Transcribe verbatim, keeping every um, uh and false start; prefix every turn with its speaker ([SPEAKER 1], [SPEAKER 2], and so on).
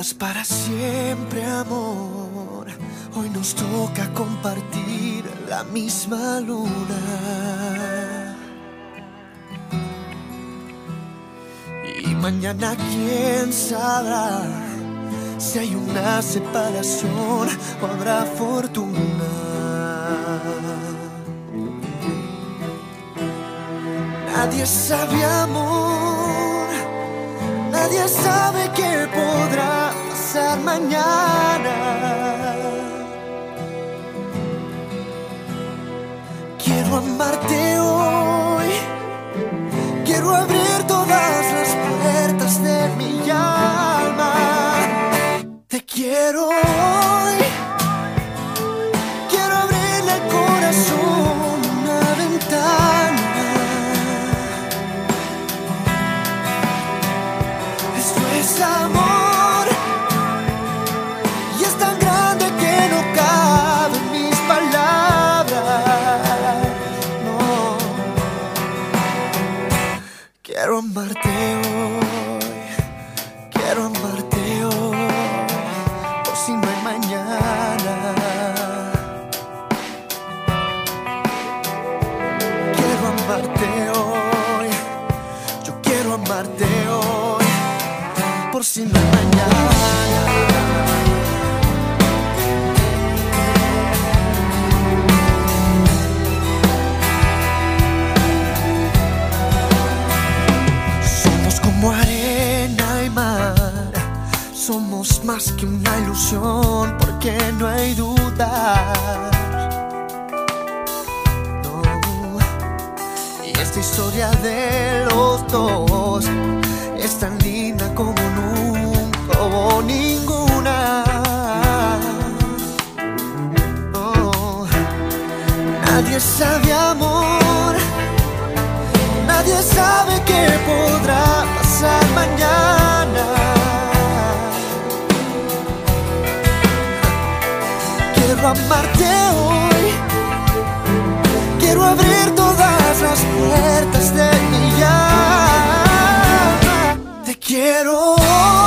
[SPEAKER 1] Para siempre, amor. Hoy nos toca compartir la misma luna. Y mañana quién sabrá si hay una separación o habrá fortuna. Nadie sabe, amor. Nadie sabe qué podrá pasar mañana. Quiero amarte hoy. Quiero abrir todas las puertas de mi alma. Te quiero hoy. Quiero abrirle al corazón una ventana. Esto es amor. Y es tan grande que no caben mis palabras. No. Quiero amarte hoy. Quiero amarte hoy. Por si no hay mañana. Quiero amarte hoy. Yo quiero amarte hoy. Por si no hay mañana. Somos como arena y mar. Somos más que una ilusión, porque no hay duda. No. Y esta historia de los dos es tan linda como nunca hubo ninguna. Oh. Nadie sabe, amor. Nadie sabe qué podrá pasar mañana. Quiero amarte hoy. Quiero abrir todas las puertas de mi alma. Te quiero hoy.